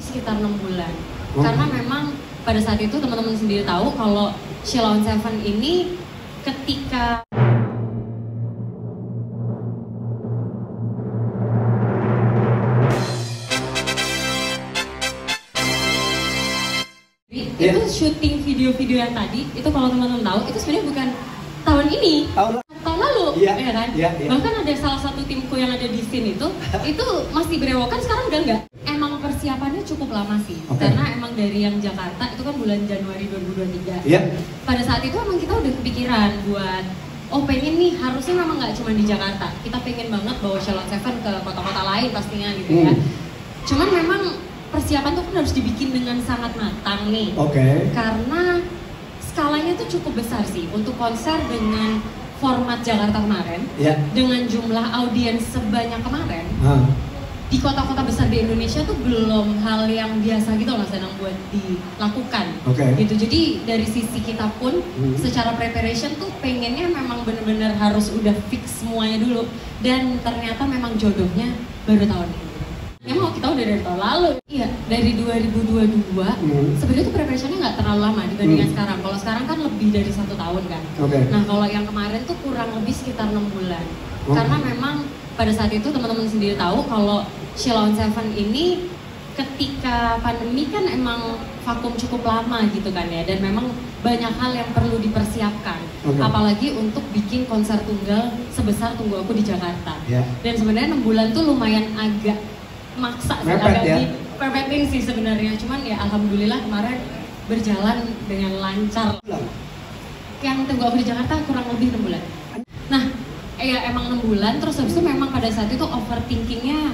sekitar 6 bulan. Karena memang pada saat itu teman-teman sendiri tahu kalau Sheila on 7 ini ketika itu syuting video-video yang tadi itu kalau teman-teman tahu itu sebenarnya bukan tahun ini, tahun lalu, ya kan? Bahkan ada salah satu timku yang ada di scene itu masih berewokan, sekarang udah enggak. Emang persiapannya cukup lama sih, karena emang dari yang Jakarta itu kan bulan Januari 2023. Pada saat itu emang kita udah kepikiran buat pengen nih, harusnya memang nggak cuma di Jakarta, kita pengen banget bawa Sheila on 7 ke kota-kota lain pastinya gitu ya. Cuman memang persiapan tuh kan harus dibikin dengan sangat matang nih, karena skalanya tuh cukup besar sih untuk konser dengan format Jakarta kemarin, dengan jumlah audiens sebanyak kemarin. Di kota-kota besar di Indonesia tuh belum hal yang biasa gitu loh Mas Danang buat dilakukan gitu. Jadi dari sisi kita pun secara preparation tuh pengennya memang bener-bener harus udah fix semuanya dulu, dan ternyata memang jodohnya baru tahun ini. Emang kita udah dari tahun lalu, dari 2022 sebenarnya tuh preparationnya nggak terlalu lama dibandingkan sekarang. Kalau sekarang kan lebih dari 1 tahun kan. Nah kalau yang kemarin tuh kurang lebih sekitar 6 bulan. Karena memang pada saat itu teman-teman sendiri tahu kalau Sheila on 7 ini ketika pandemi kan emang vakum cukup lama gitu kan ya, dan memang banyak hal yang perlu dipersiapkan, apalagi untuk bikin konser tunggal sebesar Tunggu Aku di Jakarta. Dan sebenarnya 6 bulan tuh lumayan agak maksa sih, agak diperpetin sih sebenarnya. Cuman ya alhamdulillah kemarin berjalan dengan lancar. Yang Tunggu Aku di Jakarta kurang lebih 6 bulan. Nah emang 6 bulan, terus habis itu memang pada saat itu overthinkingnya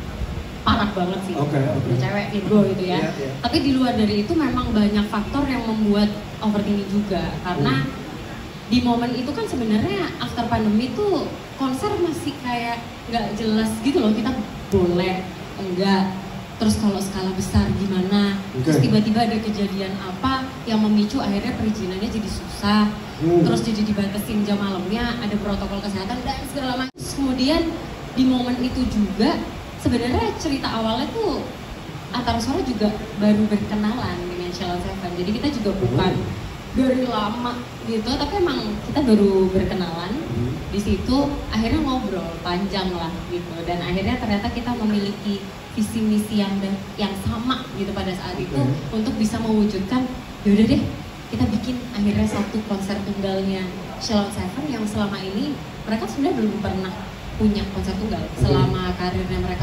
parah banget sih, cewek ego gitu ya. Tapi di luar dari itu memang banyak faktor yang membuat overthinking juga, karena di momen itu kan sebenarnya after pandemi tuh konser masih kayak nggak jelas gitu loh, kita boleh enggak, terus kalau skala besar gimana, terus tiba-tiba ada kejadian apa yang memicu akhirnya perizinannya jadi susah, terus jadi dibatasin jam malamnya, ada protokol kesehatan dan segala macam. Kemudian di momen itu juga sebenarnya cerita awalnya tuh Antara Suara juga baru berkenalan dengan Sheila on 7, jadi kita juga bukan dari lama gitu, tapi emang kita baru berkenalan. Di situ akhirnya ngobrol panjang lah gitu, dan akhirnya ternyata kita memiliki visi misi yang sama gitu pada saat itu untuk bisa mewujudkan, yaudah deh kita bikin akhirnya satu konser tunggalnya Sheila on 7 yang selama ini mereka sebenarnya belum pernah punya konser tunggal selama karirnya mereka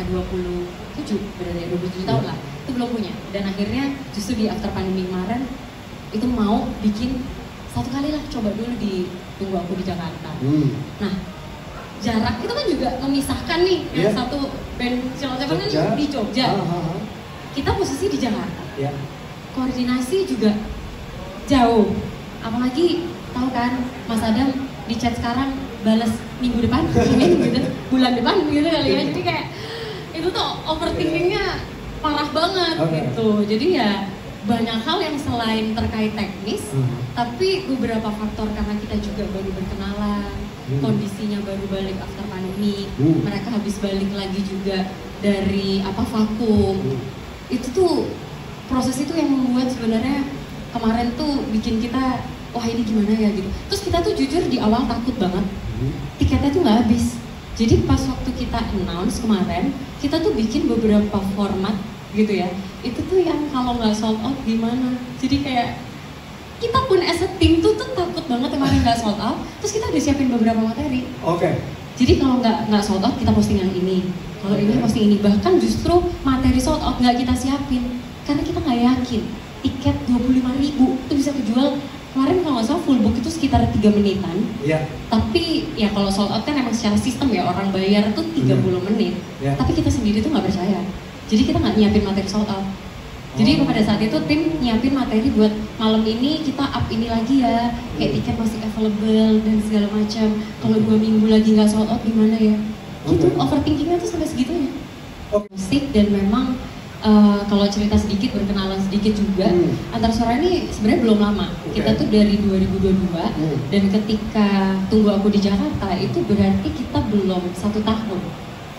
27 tahun lah, itu belum punya. Dan akhirnya justru di after pandemi kemarin itu mau bikin satu kali lah, coba dulu di Tunggu Aku di Jakarta. Nah jarak itu kan juga memisahkan nih, yang satu band Sheila on 7 kan di Jogja, kita posisi di Jakarta, koordinasi juga jauh, apalagi tahu kan Mas Adam di chat sekarang balas minggu depan, gitu, bulan depan gitu kali ya. Jadi kayak itu tuh overthinkingnya parah banget gitu. Jadi ya banyak hal yang selain terkait teknis, tapi beberapa faktor karena kita juga baru berkenalan, kondisinya baru balik after pandemi, mereka habis balik lagi juga dari vakum. Itu tuh proses itu yang membuat sebenarnya kemarin tuh bikin kita wah ini gimana ya gitu. Terus kita tuh jujur di awal takut banget, tiketnya tuh nggak habis. Jadi pas waktu kita announce kemarin, kita tuh bikin beberapa format gitu ya, itu tuh yang kalau nggak sold out gimana. Jadi kayak kita pun as a team tuh takut banget kemarin nggak sold out. Terus kita udah siapin beberapa materi. Jadi kalau nggak sold out kita posting yang ini, kalau ini posting ini. Bahkan justru materi sold out nggak kita siapin karena kita nggak yakin tiket 25.000 itu bisa kejual. Kemarin kalau nggak salah full book itu sekitar 3 menitan. Tapi ya kalau sold out kan emang secara sistem ya, orang bayar tuh 30 menit. Tapi kita sendiri tuh nggak percaya. Jadi kita nggak nyiapin materi sold out. Jadi pada saat itu tim nyiapin materi buat malam ini kita up ini lagi ya, kayak tiket masih available dan segala macam. Kalau 2 minggu lagi nggak sold out gimana ya? Gitu, overthinkingnya tuh sampai segitunya. Musik dan memang kalau cerita sedikit, berkenalan sedikit juga, Antara Suara ini sebenarnya belum lama. Kita tuh dari 2022 dan ketika Tunggu Aku di Jakarta itu berarti kita belum 1 tahun.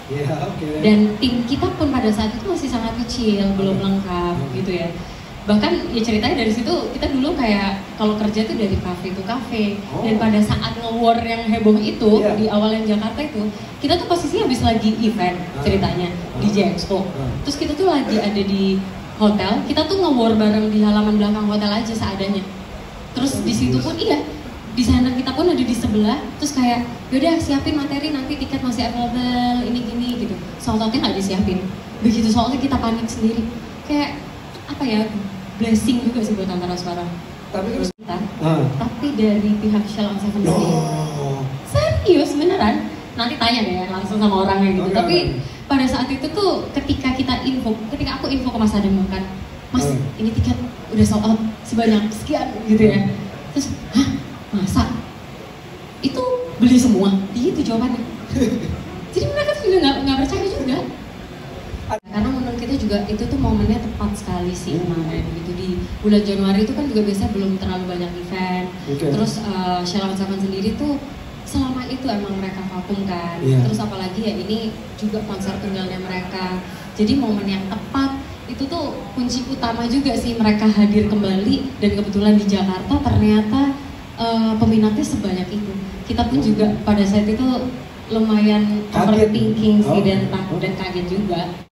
Dan tim kita pun pada saat itu masih sangat kecil, belum lengkap gitu ya. Bahkan ya ceritanya dari situ kita dulu kayak kalau kerja tuh dari kafe ke kafe. Dan pada saat nge-war yang heboh itu di awal yang Jakarta itu, kita tuh posisinya habis lagi event ceritanya di Expo. Terus kita tuh lagi ada di hotel, kita tuh nge-war bareng di halaman belakang hotel aja seadanya. Terus di situ pun desainer kita pun ada di sebelah, terus kayak yaudah siapin materi, nanti tiket masih available, ini gini gitu. Soal-soalnya nggak disiapin. Begitu soalnya kita panik sendiri. Kayak apa ya, blessing juga sih buat antara sekarang. Tapi dari pihak Sheila on Seven sendiri. Serius beneran? Nanti tanya deh langsung sama orangnya gitu. Tapi pada saat itu tuh ketika aku info ke Mas Adam kan, Mas ini tiket udah sold out sebanyak sekian gitu ya. Terus, hah? Masa? Itu beli semua? Gitu jawabannya. Jadi mereka juga nggak percaya juga. Karena menurut kita juga itu tuh momennya tepat sekali sih kemarin gitu, di bulan Januari itu kan juga biasanya belum terlalu banyak event. Terus Sheila on Seven sendiri tuh selama itu emang mereka vakum kan. Terus apalagi ya ini juga konser tunggalnya mereka. Jadi momen yang tepat itu tuh kunci utama juga sih mereka hadir kembali, dan kebetulan di Jakarta ternyata peminatnya sebanyak itu. Kita pun juga pada saat itu lumayan overthinking sih dan takut dan kaget juga.